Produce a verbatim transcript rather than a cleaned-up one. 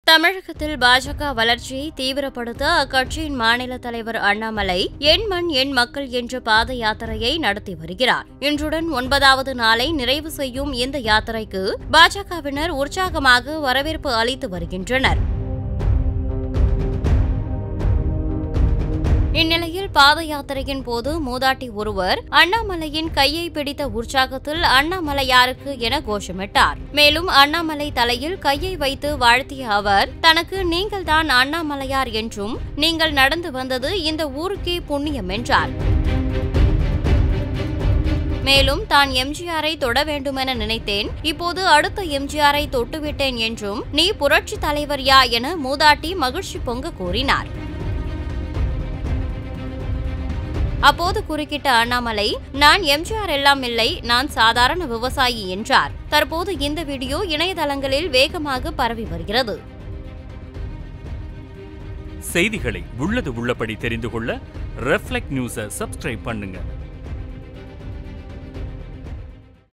தமிழகத்தில் பாஜக வளர்ச்சியை தீவிரப்படுத்த அக்கட்சியின் மாநில தலைவர் அண்ணாமலை என் மண் என் மக்கள் என்ற பாத யாத்திரையை நடத்தி வருகிறார். இன்றுடன் ஒன்பதாவது நாளை நிறைவு செய்யும் இந்த யாத்திரைக்கு பாஜகவினர் உற்சாகமாக வரவேற்பு அளித்து வருகின்றனர். இந்நிலையில் பாத யாத்திரையின் போது மூதாட்டி ஒருவர் அண்ணாமலையின் கையை பிடித்த உற்சாகத்தில் அண்ணாமலையாருக்கு என கோஷமிட்டார். மேலும் அண்ணாமலை தலையில் கையை வைத்து வாழ்த்திய அவர் தனக்கு நீங்கள்தான் அண்ணாமலையார் என்றும் நீங்கள் நடந்து வந்தது இந்த ஊருக்கே புண்ணியம் என்றார். மேலும் தான் எம்ஜிஆரை தொட வேண்டுமென நினைத்தேன், இப்போது அடுத்த எம்ஜிஆரை தொட்டுவிட்டேன் என்றும் நீ புரட்சி தலைவர் யா என மூதாட்டி மகிழ்ச்சி பொங்க கூறினார். அப்போது குறுக்கிட்ட அண்ணாமலை, நான் எம்ஜிஆர் எல்லாம் இல்லை, நான் சாதாரண விவசாயி என்றார். தற்போது இந்த வீடியோ இணையதளங்களில் வேகமாக பரவி வருகிறது. செய்திகளை உள்ளது உள்ளபடி தெரிந்து கொள்ள ரெஃப்ளெக்ட் நியூஸை சப்ஸ்கிரைப் பண்ணுங்க.